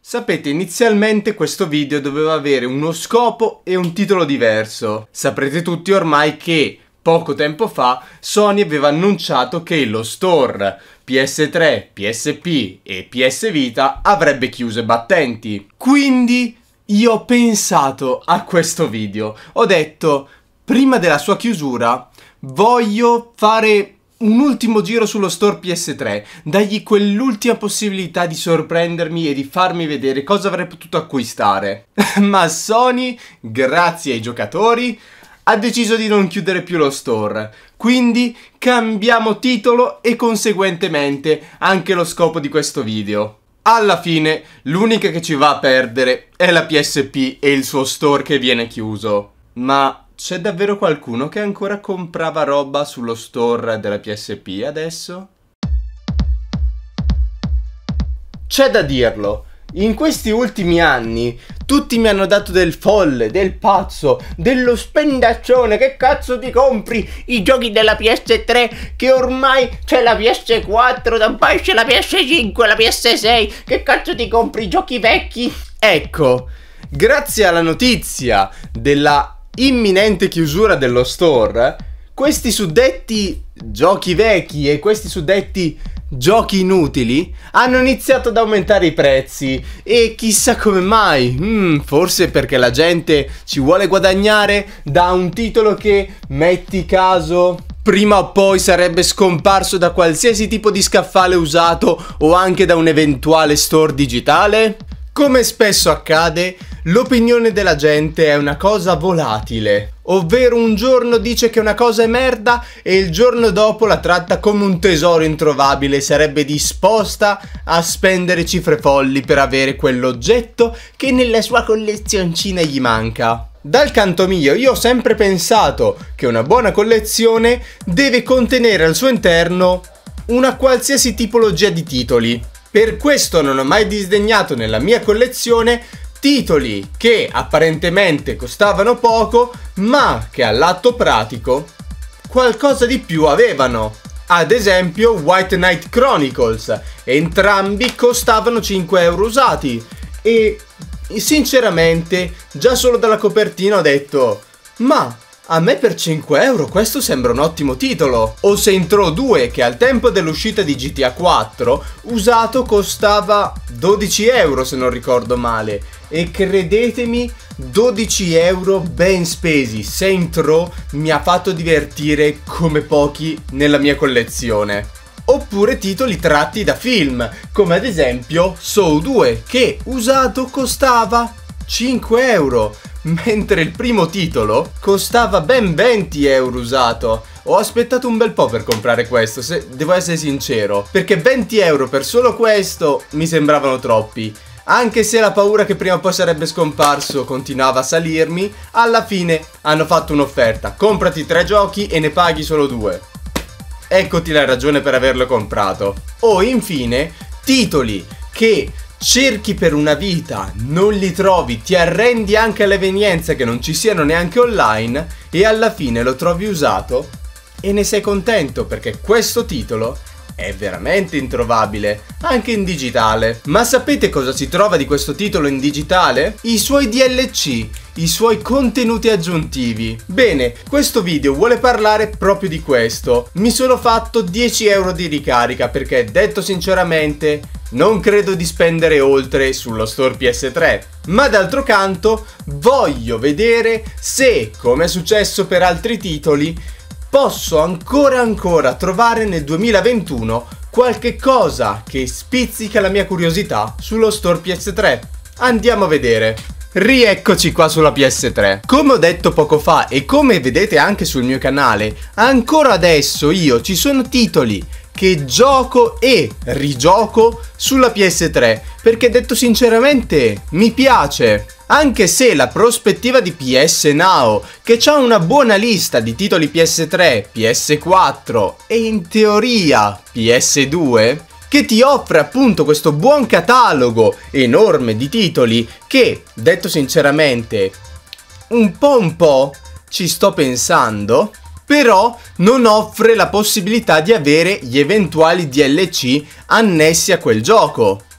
Sapete, inizialmente questo video doveva avere uno scopo e un titolo diverso. Saprete tutti ormai che poco tempo fa Sony aveva annunciato che lo store PS3, PSP e PS Vita avrebbe chiuso i battenti. Quindi io ho pensato a questo video. Ho detto, prima della sua chiusura, voglio fare un ultimo giro sullo store PS3, dargli quell'ultima possibilità di sorprendermi e di farmi vedere cosa avrei potuto acquistare. Ma Sony, grazie ai giocatori, ha deciso di non chiudere più lo store. Quindi cambiamo titolo e conseguentemente anche lo scopo di questo video. Alla fine, l'unica che ci va a perdere è la PSP e il suo store che viene chiuso. Ma c'è davvero qualcuno che ancora comprava roba sullo store della PSP adesso? C'è da dirlo, in questi ultimi anni tutti mi hanno dato del folle, del pazzo, dello spendaccione. Che cazzo ti compri i giochi della PS3 che ormai c'è la PS4, da un po' esce la PS5, la PS6, che cazzo ti compri i giochi vecchi? Ecco, grazie alla notizia della imminente chiusura dello store, questi suddetti giochi vecchi e questi suddetti giochi inutili hanno iniziato ad aumentare i prezzi. E chissà come mai, forse perché la gente ci vuole guadagnare da un titolo che, metti caso, prima o poi sarebbe scomparso da qualsiasi tipo di scaffale usato o anche da un eventuale store digitale. Come spesso accade, l'opinione della gente è una cosa volatile, ovvero un giorno dice che una cosa è merda e il giorno dopo la tratta come un tesoro introvabile e sarebbe disposta a spendere cifre folli per avere quell'oggetto che nella sua collezioncina gli manca. Dal canto mio, io ho sempre pensato che una buona collezione deve contenere al suo interno una qualsiasi tipologia di titoli. Per questo non ho mai disdegnato nella mia collezione titoli che apparentemente costavano poco, ma che all'atto pratico qualcosa di più avevano. Ad esempio White Knight Chronicles, entrambi costavano 5 euro usati e sinceramente già solo dalla copertina ho detto, ma a me per 5 euro questo sembra un ottimo titolo. O Saints Row 2, che al tempo dell'uscita di GTA 4 usato costava 12 euro se non ricordo male. E credetemi, 12 euro ben spesi. Saints Row mi ha fatto divertire come pochi nella mia collezione. Oppure titoli tratti da film, come ad esempio Saw 2, che usato costava 5 euro. Mentre il primo titolo costava ben 20 euro usato. Ho aspettato un bel po' per comprare questo, se devo essere sincero, perché 20 euro per solo questo mi sembravano troppi. Anche se la paura che prima o poi sarebbe scomparso continuava a salirmi, alla fine hanno fatto un'offerta: comprati 3 giochi e ne paghi solo 2. Eccoti la ragione per averlo comprato. O infine titoli che cerchi per una vita, non li trovi, ti arrendi anche all'evenienza che non ci siano neanche online e alla fine lo trovi usato e ne sei contento perché questo titolo è veramente introvabile, anche in digitale. Ma sapete cosa si trova di questo titolo in digitale? I suoi DLC, i suoi contenuti aggiuntivi. Bene, questo video vuole parlare proprio di questo. Mi sono fatto 10 euro di ricarica perché, detto sinceramente, non credo di spendere oltre sullo store PS3. Ma d'altro canto voglio vedere se, come è successo per altri titoli, posso ancora trovare nel 2021 qualche cosa che spizzica la mia curiosità sullo store PS3. Andiamo a vedere. Rieccoci qua sulla PS3. Come ho detto poco fa e come vedete anche sul mio canale, ancora adesso io ci sono titoli che gioco e rigioco sulla PS3 perché, detto sinceramente, mi piace. Anche se la prospettiva di PS Now, che ha una buona lista di titoli PS3, PS4 e in teoria PS2, che ti offre appunto questo buon catalogo enorme di titoli che, detto sinceramente, un po' ci sto pensando, però non offre la possibilità di avere gli eventuali DLC annessi a quel gioco.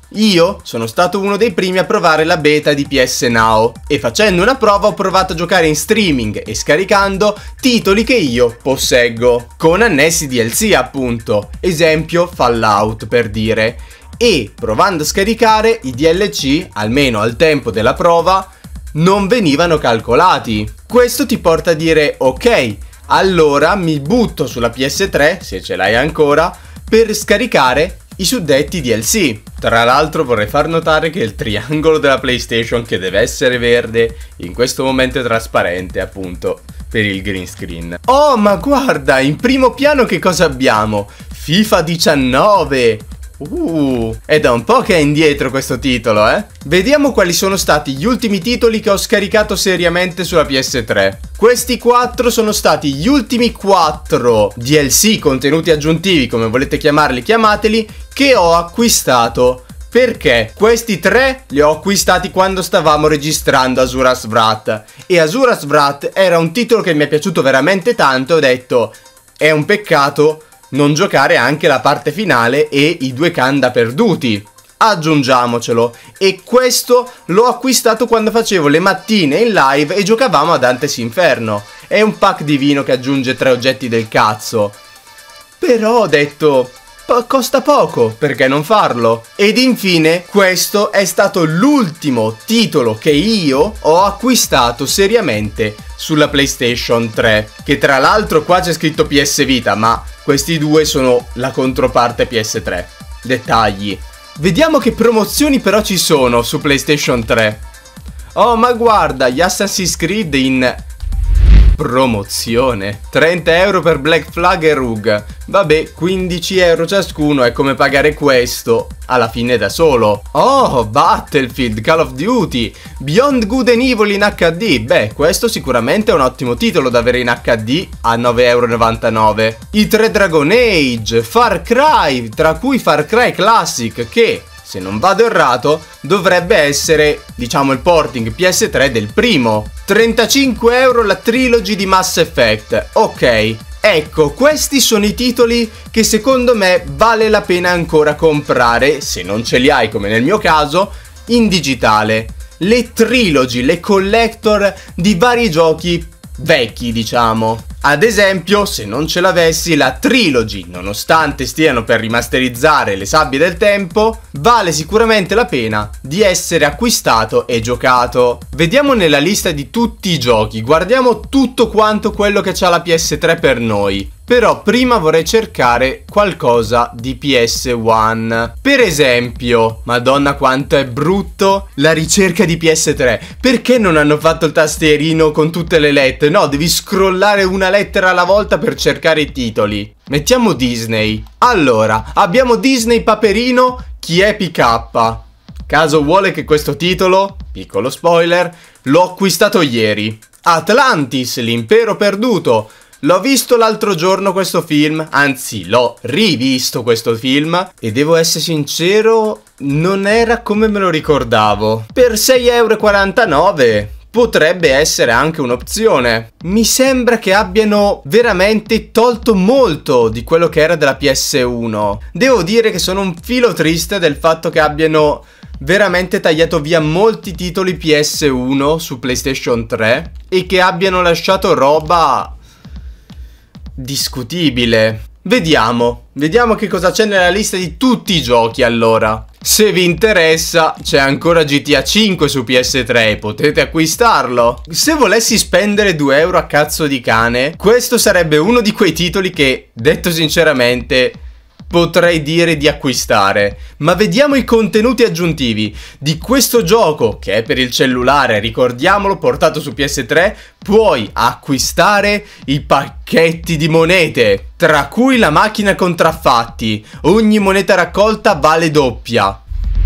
Io sono stato uno dei primi a provare la beta di PS Now e facendo una prova ho provato a giocare in streaming e scaricando titoli che io posseggo, con annessi DLC appunto, esempio Fallout per dire, e provando a scaricare i DLC, almeno al tempo della prova, non venivano calcolati. Questo ti porta a dire ok, allora mi butto sulla PS3, se ce l'hai ancora, per scaricare i suddetti DLC. Tra l'altro vorrei far notare che il triangolo della PlayStation, che deve essere verde, in questo momento è trasparente appunto per il green screen. Oh, ma guarda, in primo piano che cosa abbiamo? FIFA 19! È da un po' che è indietro questo titolo, eh? Vediamo quali sono stati gli ultimi titoli che ho scaricato seriamente sulla PS3. Questi 4 sono stati gli ultimi 4 DLC, contenuti aggiuntivi, come volete chiamarli, chiamateli, che ho acquistato. Perché questi 3 li ho acquistati quando stavamo registrando Asura's Wrath. E Asura's Wrath era un titolo che mi è piaciuto veramente tanto e ho detto, è un peccato non giocare anche la parte finale e i 2 Kanda perduti. Aggiungiamocelo. E questo l'ho acquistato quando facevo le mattine in live e giocavamo a Dante's Inferno. È un pack divino che aggiunge 3 oggetti del cazzo. Però ho detto, costa poco, perché non farlo? Ed infine questo è stato l'ultimo titolo che io ho acquistato seriamente sulla PlayStation 3, che tra l'altro qua c'è scritto PS Vita, ma questi 2 sono la controparte PS3. Dettagli. Vediamo che promozioni però ci sono su PlayStation 3. Oh, ma guarda, gli Assassin's Creed in promozione. 30 euro per Black Flag e Rogue. Vabbè, 15 euro ciascuno è come pagare questo alla fine da solo. Oh, Battlefield, Call of Duty, Beyond Good and Evil in HD. Beh, questo sicuramente è un ottimo titolo da avere in HD a 9,99 euro. I 3 Dragon Age, Far Cry, tra cui Far Cry Classic, che, se non vado errato, dovrebbe essere, diciamo, il porting PS3 del primo. 35 euro la trilogy di Mass Effect. Ok, ecco, questi sono i titoli che secondo me vale la pena ancora comprare, se non ce li hai come nel mio caso, in digitale. Le trilogy, le collector di vari giochi vecchi, diciamo. Ad esempio, se non ce l'avessi, la trilogy, nonostante stiano per rimasterizzare le sabbie del tempo, vale sicuramente la pena di essere acquistato e giocato. Vediamo nella lista di tutti i giochi, guardiamo tutto quanto quello che c'ha la PS3 per noi. Però prima vorrei cercare qualcosa di PS1. Per esempio, madonna quanto è brutto la ricerca di PS3. Perché non hanno fatto il tastierino con tutte le lettere? No, devi scrollare una lettera alla volta per cercare i titoli. Mettiamo Disney. Allora, abbiamo Disney Paperino, chi è PK? Caso vuole che questo titolo, piccolo spoiler, l'ho acquistato ieri. Atlantis, l'impero perduto. L'ho visto l'altro giorno questo film, anzi l'ho rivisto questo film e devo essere sincero, non era come me lo ricordavo. Per 6,49 € potrebbe essere anche un'opzione. Mi sembra che abbiano veramente tolto molto di quello che era della PS1. Devo dire che sono un filo triste del fatto che abbiano veramente tagliato via molti titoli PS1 su PlayStation 3 e che abbiano lasciato roba discutibile. Vediamo che cosa c'è nella lista di tutti i giochi allora. Se vi interessa, c'è ancora GTA 5 su PS3 e potete acquistarlo. Se volessi spendere 2 euro a cazzo di cane, questo sarebbe uno di quei titoli che, detto sinceramente, potrei dire di acquistare. Ma vediamo i contenuti aggiuntivi di questo gioco, che è per il cellulare, ricordiamolo, portato su PS3. Puoi acquistare i pacchetti di monete, tra cui la macchina contraffatti. Ogni moneta raccolta vale doppia.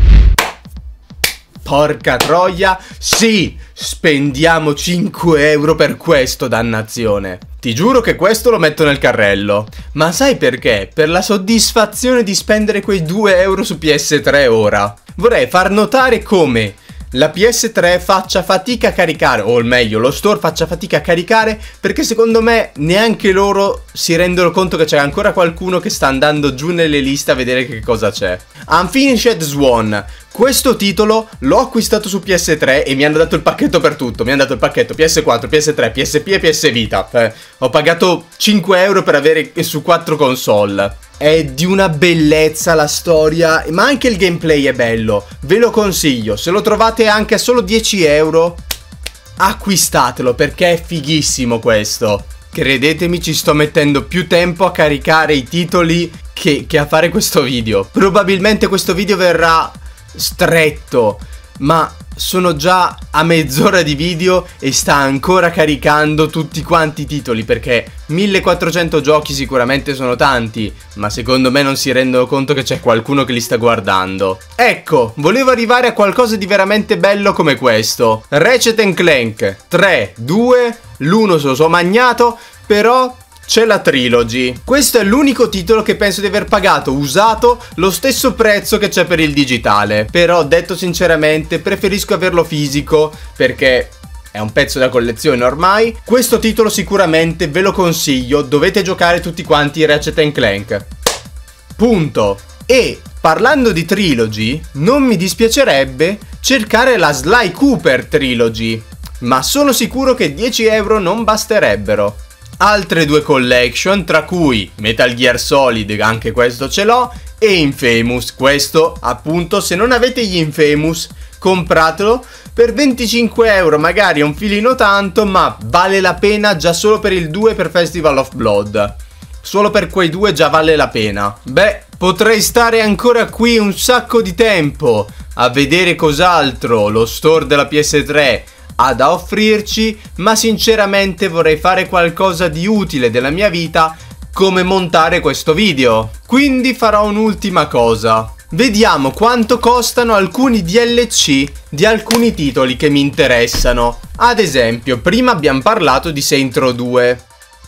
Porca troia, sì, spendiamo 5 euro per questo, dannazione. Ti giuro che questo lo metto nel carrello. Ma sai perché? Per la soddisfazione di spendere quei 2 euro su PS3 ora. Vorrei far notare come la PS3 faccia fatica a caricare, o meglio, lo store faccia fatica a caricare, perché secondo me neanche loro si rendono conto che c'è ancora qualcuno che sta andando giù nelle liste a vedere che cosa c'è. Unfinished Swan. Questo titolo l'ho acquistato su PS3 e mi hanno dato il pacchetto per tutto. Mi hanno dato il pacchetto PS4, PS3, PSP e PS Vita. Ho pagato 5 euro per avere su 4 console. È di una bellezza la storia, ma anche il gameplay è bello. Ve lo consiglio. Se lo trovate anche a solo 10 euro, acquistatelo perché è fighissimo questo. Credetemi, ci sto mettendo più tempo a caricare i titoli che a fare questo video. Probabilmente questo video verrà stretto, ma sono già a mezz'ora di video e sta ancora caricando tutti quanti i titoli, perché 1400 giochi sicuramente sono tanti, ma secondo me non si rendono conto che c'è qualcuno che li sta guardando. Ecco, volevo arrivare a qualcosa di veramente bello come questo. Ratchet & Clank 3, 2, l'1 se lo so magnato, però c'è la Trilogy. Questo è l'unico titolo che penso di aver pagato usato lo stesso prezzo che c'è per il digitale. Però, detto sinceramente, preferisco averlo fisico perché è un pezzo da collezione ormai. Questo titolo sicuramente ve lo consiglio, dovete giocare tutti quanti Ratchet & Clank. Punto. E parlando di Trilogy, non mi dispiacerebbe cercare la Sly Cooper Trilogy, ma sono sicuro che 10 euro non basterebbero. Altre due collection, tra cui Metal Gear Solid, anche questo ce l'ho, e Infamous. Questo, appunto, se non avete gli Infamous, compratelo per 25 euro, magari un filino tanto, ma vale la pena già solo per il 2 per Festival of Blood. Solo per quei due già vale la pena. Beh, potrei stare ancora qui un sacco di tempo a vedere cos'altro lo store della PS3 ha da offrirci, ma sinceramente vorrei fare qualcosa di utile della mia vita, come montare questo video. Quindi farò un'ultima cosa. Vediamo quanto costano alcuni DLC di alcuni titoli che mi interessano. Ad esempio, prima abbiamo parlato di Saints Row 2.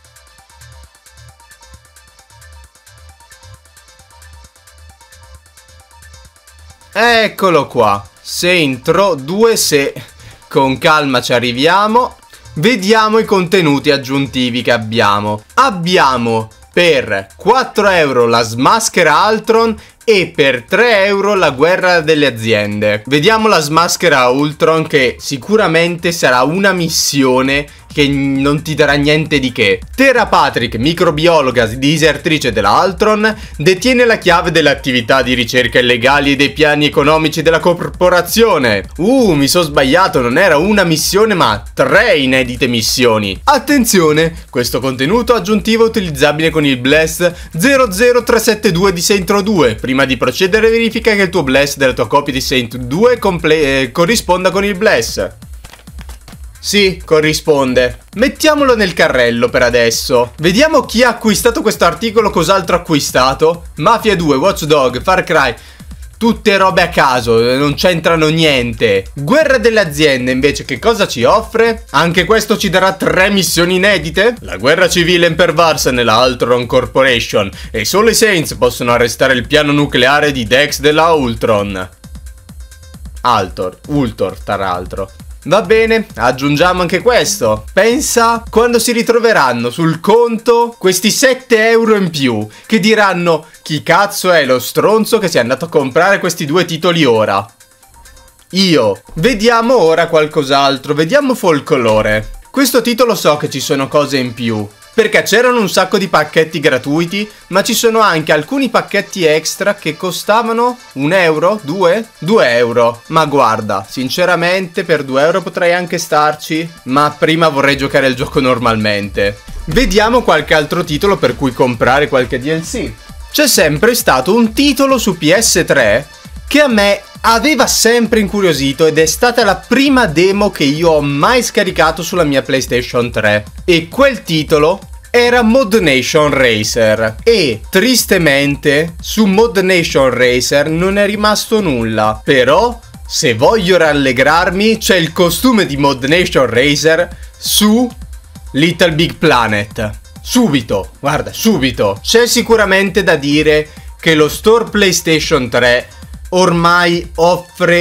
Eccolo qua, Saints Row 2 se... Con calma ci arriviamo. Vediamo i contenuti aggiuntivi che abbiamo. Abbiamo per 4 euro la smaschera Ultron e per 3 euro la guerra delle aziende. Vediamo la smaschera Ultron, che sicuramente sarà una missione che non ti darà niente di che. Tara Patrick, microbiologa disertrice della Ultron, detiene la chiave delle attività di ricerca illegali e dei piani economici della corporazione. Mi sono sbagliato, non era una missione ma 3 inedite missioni. Attenzione, questo contenuto aggiuntivo è utilizzabile con il Blast 00372 di Saints Row 2. Prima di procedere verifica che il tuo Blast della tua copia di Saints 2 corrisponda con il Blast. Sì, corrisponde. Mettiamolo nel carrello per adesso. Vediamo chi ha acquistato questo articolo, cos'altro ha acquistato. Mafia 2, Watch Dogs, Far Cry. Tutte robe a caso, non c'entrano niente. Guerra delle aziende invece che cosa ci offre? Anche questo ci darà 3 missioni inedite. La guerra civile è impervarsa nella Ultron Corporation e solo i Saints possono arrestare il piano nucleare di Dex della Ultron. Ultor, tra l'altro. Va bene, aggiungiamo anche questo. Pensa quando si ritroveranno sul conto questi 7 euro in più, che diranno: chi cazzo è lo stronzo che si è andato a comprare questi due titoli ora? Io. Vediamo ora qualcos'altro, vediamo Folklore. Questo titolo so che ci sono cose in più, perché c'erano un sacco di pacchetti gratuiti, ma ci sono anche alcuni pacchetti extra che costavano 1 euro, 2 euro. Ma guarda, sinceramente per 2 euro potrei anche starci, ma prima vorrei giocare il gioco normalmente. Vediamo qualche altro titolo per cui comprare qualche DLC. C'è sempre stato un titolo su PS3 che a me aveva sempre incuriosito ed è stata la prima demo che io ho mai scaricato sulla mia PlayStation 3. E quel titolo era Mod Nation Racer. E tristemente su Mod Nation Racer non è rimasto nulla. Però se voglio rallegrarmi c'è il costume di Mod Nation Racer su Little Big Planet. Subito, guarda, subito. C'è sicuramente da dire che lo store PlayStation 3 ormai offre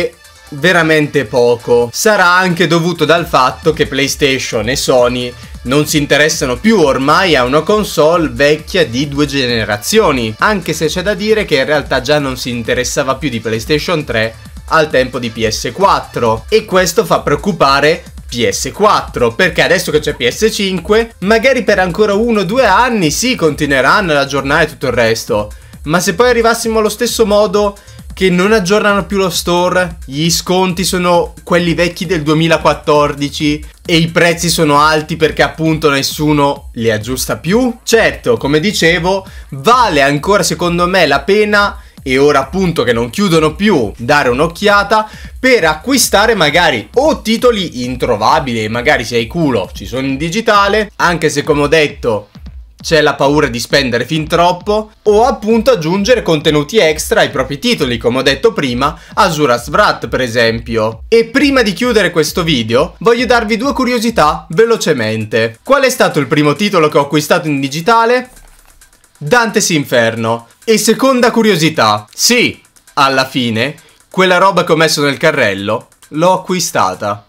veramente poco. Sarà anche dovuto dal fatto che PlayStation e Sony non si interessano più ormai a una console vecchia di 2 generazioni, anche se c'è da dire che in realtà già non si interessava più di PlayStation 3 al tempo di PS4, e questo fa preoccupare PS4, perché adesso che c'è PS5 magari per ancora 1 o 2 anni sì, continueranno ad aggiornare tutto il resto, ma se poi arrivassimo allo stesso modo che non aggiornano più lo store, gli sconti sono quelli vecchi del 2014 e i prezzi sono alti perché appunto nessuno li aggiusta più, certo, come dicevo, vale ancora secondo me la pena, e ora appunto che non chiudono più, dare un'occhiata per acquistare magari o titoli introvabili e magari se hai culo ci sono in digitale, anche se come ho detto c'è la paura di spendere fin troppo, o appunto aggiungere contenuti extra ai propri titoli, come ho detto prima, Asura's Wrath per esempio. E prima di chiudere questo video, voglio darvi 2 curiosità velocemente. Qual è stato il primo titolo che ho acquistato in digitale? Dante's Inferno. E seconda curiosità, sì, alla fine, quella roba che ho messo nel carrello, l'ho acquistata.